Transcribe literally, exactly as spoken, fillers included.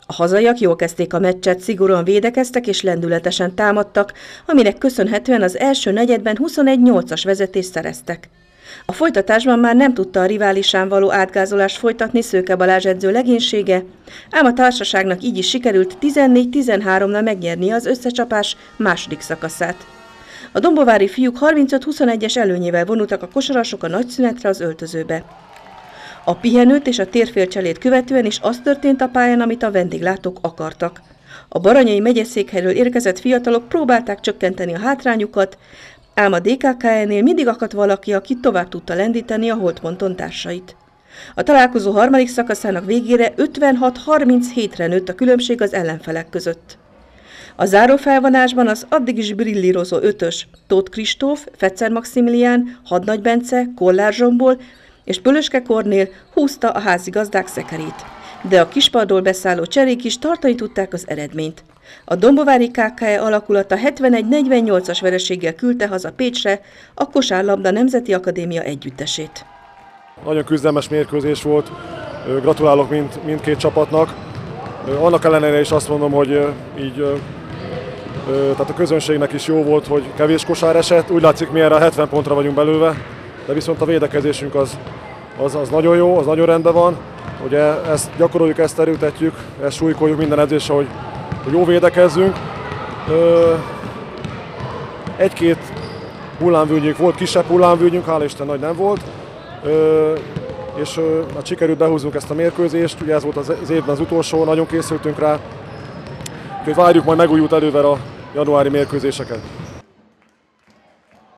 A hazaiak jól kezdték a meccset, szigorúan védekeztek és lendületesen támadtak, aminek köszönhetően az első negyedben huszonegy nyolcas vezetést szereztek. A folytatásban már nem tudta a riválisán való átgázolást folytatni Szőke Balázs edző legénysége, ám a társaságnak így is sikerült tizennégy tizenháromnal megnyernie az összecsapás második szakaszát. A dombovári fiúk harmincöt huszonegyes előnyével vonultak a kosarasok a nagyszünetre az öltözőbe. A pihenőt és a térfélcselét követően is az történt a pályán, amit a vendéglátók akartak. A Baranyai megyeszékhelyről érkezett fiatalok próbálták csökkenteni a hátrányukat, ám a dé ká ká é-nél mindig akadt valaki, aki tovább tudta lendíteni a holdponton társait. A találkozó harmadik szakaszának végére ötvenhat harminchétre nőtt a különbség az ellenfelek között. A zárófelvonásban az addig is brillírozó ötös Tóth Kristóf, Fetszer Maximilián, Hadnagy Bence, Kollár Zsombor és Pölöske Kornél húzta a házigazdák szekerét. De a kispadról beszálló cserék is tartani tudták az eredményt. A dombovári ká ká é alakulata hetvenegy negyvennyolcas vereséggel küldte haza Pécsre a Kosárlabda Nemzeti Akadémia együttesét. Nagyon küzdelmes mérkőzés volt, gratulálok mind, mindkét csapatnak. Annak ellenére is azt mondom, hogy így, tehát a közönségnek is jó volt, hogy kevés kosár esett. Úgy látszik, mi erre a hetven pontra vagyunk belőle, de viszont a védekezésünk az, az, az nagyon jó, az nagyon rendben van. Ugye ezt gyakoroljuk, ezt erőtetjük, ezt súlykoljuk minden edzésre, hogy, hogy jó védekezzünk. Egy-két hullámvűnyünk volt, kisebb hullámvűnyünk, hála Isten nagy nem volt. És hát sikerült behúznunk ezt a mérkőzést, ugye ez volt az évben az utolsó, nagyon készültünk rá. Úgyhogy várjuk majd megújult erővel a januári mérkőzéseket.